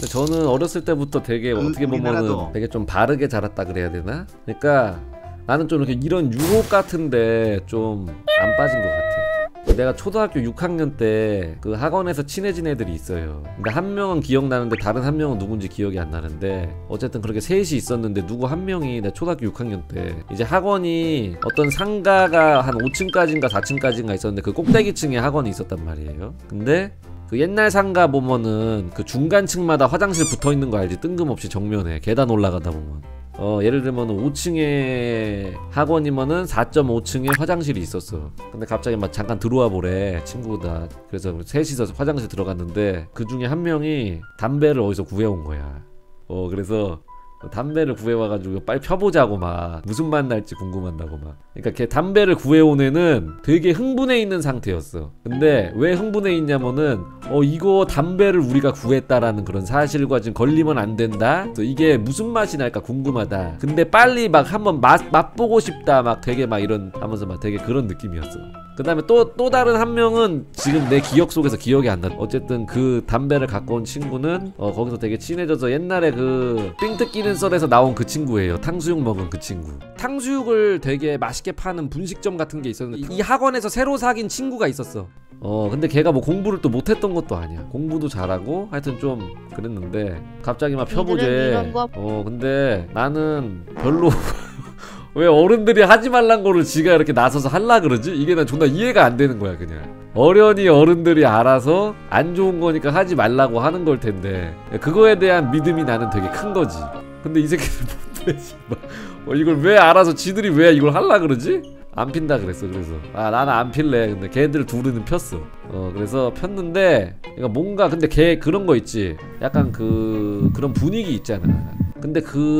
근데 저는 어렸을 때부터 되게 어떻게 보면은 되게 좀 바르게 자랐다 그래야 되나? 그러니까 나는 좀 이렇게 이런 유혹 같은데 좀 안 빠진 것 같아. 내가 초등학교 6학년 때 그 학원에서 친해진 애들이 있어요. 근데 한 명은 기억나는데 다른 한 명은 누군지 기억이 안 나는데 어쨌든 그렇게 셋이 있었는데 누구 한 명이 내가 초등학교 6학년 때 이제 학원이 어떤 상가가 한 5층까지인가 4층까지인가 있었는데 그 꼭대기층에 학원이 있었단 말이에요. 근데 그 옛날 상가 보면은 그 중간층마다 화장실 붙어있는 거 알지? 뜬금없이 정면에 계단 올라가다 보면 예를 들면 5층에 학원이면은 4.5층에 화장실이 있었어. 근데 갑자기 막 잠깐 들어와 보래 친구다. 그래서 셋이서 화장실 들어갔는데 그 중에 한 명이 담배를 어디서 구해온 거야. 그래서 담배를 구해와가지고 빨리 펴보자고 막 무슨 맛 날지 궁금한다고 막. 그러니까 걔 담배를 구해온 애는 되게 흥분해 있는 상태였어. 근데 왜 흥분해 있냐면은 이거 담배를 우리가 구했다라는 그런 사실과 지금 걸리면 안 된다. 그래서 이게 무슨 맛이 날까 궁금하다. 근데 빨리 막 한번 맛보고 싶다. 막 되게 막 이런 하면서 막 되게 그런 느낌이었어. 그 다음에 또 다른 한 명은 지금 내 기억 속에서 기억이 안 나. 어쨌든 그 담배를 갖고 온 친구는 거기서 되게 친해져서 옛날에 그 삥뜯 끼는 썰에서 나온 그 친구예요. 탕수육 먹은 그 친구. 탕수육을 되게 맛있게 파는 분식점 같은 게 있었는데 이 학원에서 새로 사귄 친구가 있었어. 근데 걔가 뭐 공부를 또 못했던 것도 아니야. 공부도 잘하고 하여튼 좀 그랬는데 갑자기 막 펴보재. 근데 나는 별로 왜 어른들이 하지 말란 거를 지가 이렇게 나서서 할라 그러지? 이게 난 존나 이해가 안 되는 거야. 그냥 어련히 어른들이 알아서 안 좋은 거니까 하지 말라고 하는 걸 텐데 그거에 대한 믿음이 나는 되게 큰 거지. 근데 이 새끼들 못되지 이걸 왜 알아서 지들이 왜 이걸 할라 그러지? 안 핀다 그랬어. 그래서 나는 안 필래. 근데 걔들 둘은 폈어. 그래서 폈는데 그러니까 뭔가 근데 걔 그런 거 있지. 약간 그런 분위기 있잖아. 근데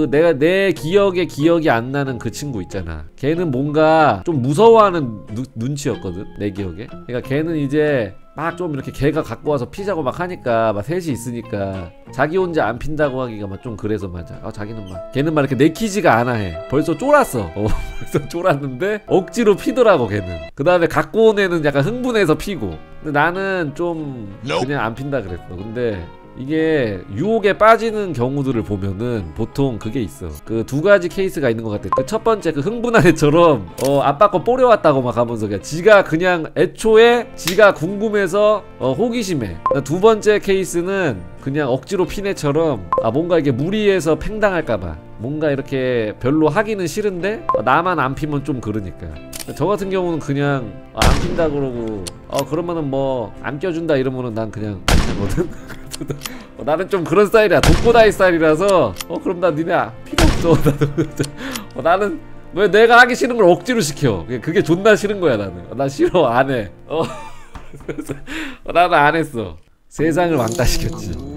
내 기억이 안 나는 그 친구 있잖아. 걔는 뭔가 좀 무서워하는 눈치였거든 내 기억에. 그러니까 걔는 이제 막 좀 이렇게 걔가 갖고 와서 피자고 막 하니까 막 셋이 있으니까 자기 혼자 안 핀다고 하기가 막 좀 그래서 맞아. 자기는 막 걔는 막 이렇게 내키지가 않아 해. 벌써 쫄았어. 벌써 쫄았는데 억지로 피더라고 걔는. 그 다음에 갖고 온 애는 약간 흥분해서 피고. 근데 나는 좀 그냥 안 핀다 그랬어. 근데 이게 유혹에 빠지는 경우들을 보면은 보통 그게 있어. 그 두 가지 케이스가 있는 것 같아. 그 첫 번째 그 흥분한 애처럼 아빠 거 뽀려왔다고 막 하면서 그냥 애초에 지가 궁금해서 호기심해. 두 번째 케이스는 그냥 억지로 핀 애처럼 뭔가 이게 무리해서 팽당할까봐 뭔가 이렇게 별로 하기는 싫은데 나만 안 피면 좀 그러니까. 저 같은 경우는 그냥 안 핀다 그러고 그러면은 뭐 안 껴준다 이러면은 난 그냥 안 피거든. 나는 좀 그런 스타일이야. 독고다이 스타일이라서 그럼 나 니네 필요 없어. 나는 왜 내가 하기 싫은 걸 억지로 시켜. 그게 존나 싫은 거야. 나는 나 싫어. 안 해. 나는 안 했어. 세상을 왕따시켰지.